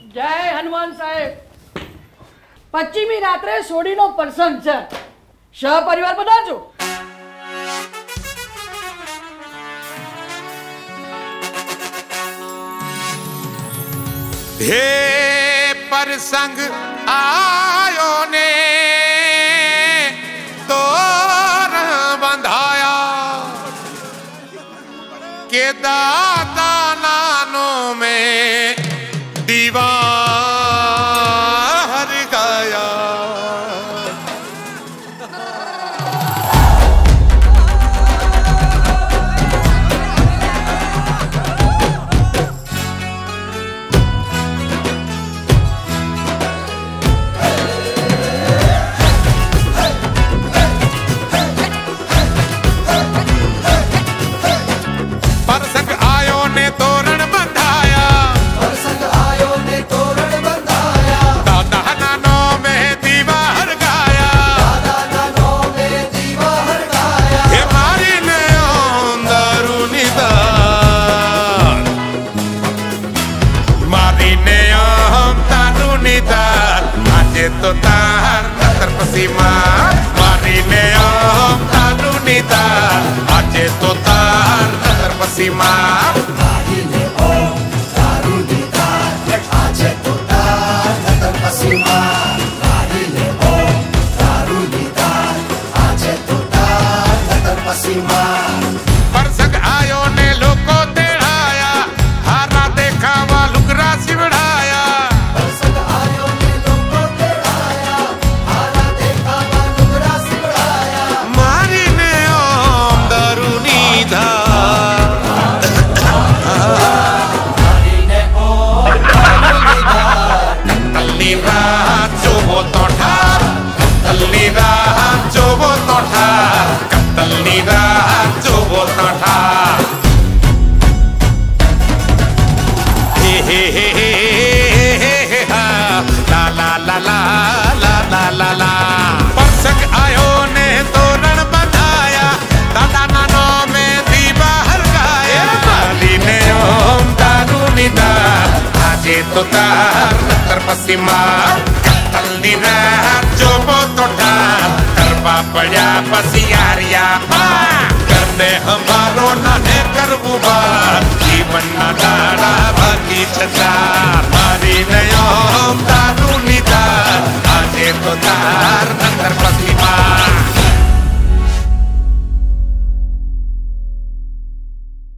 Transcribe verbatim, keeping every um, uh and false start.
जय हनुमान साहेब। पश्चिमी रात्रे सोडीनो प्रसंग છે, સહપરિવાર બનાવજો। हे प्रसंग आयो ने तोरण बंधाया के दादा नानो में दीवार गाया। प्रसंग आयो ने तोरण बंधाया, प्रसंग आयो ने तोरण बंधाया, दादा नानो में दीवार गाया, दादा नानो में दीवार गाया। हे मारी ने ओम दारूनी दार, मारी ने ओम दारूनी दार, आजे तो तार नतर पसीमा। मारी ने ओम दारूनी दार, आजे तो तार नतर पसीमा। मारी ने ओम दारूनी दार, आजे तो तार नतर पसीमा। मारी ने ओम दारूनी दार, आजे तो तार नतर पसीमा। प्रसंग आयो ने लोको तेड़ाया, हारा देखावा लुगरा सिवड़ाया। प्रसंग आयो ने लोको तेड़ाया, हारा देखावा लुगड़ा सिवड़ाया। मारी ने ओम दारूनी धार, मारी ने ओम दारूनी दार, कतलनी रात जो वो तो ठार, कतलनी रात जो वो तो ठार, कतलनी रात जो वो तो ठार। हे हे हे हे हे हे हा, ला ला ला ला ला ला ला ला। प्रसंग आयो ने तोरण बंधाया, दादा नानो में दीवार गाया। माली ने ओम दारूनी दार, आजे तो तार नतर पसीमा। कतलनी रात जो वो तो ठार, करवा पड़ा पसियारिया पार। करने हमारो नाने कर बुबार, जीवन ना डाड़ा बाकी छतार। मारी ने